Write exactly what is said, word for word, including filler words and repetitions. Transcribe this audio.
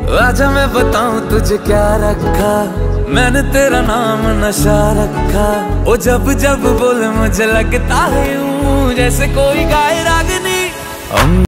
आजा मैं बताऊं तुझे क्या रखा, मैंने तेरा नाम नशा रखा। ओ जब जब बोले मुझे लगता है यूं जैसे कोई गाए रागनी।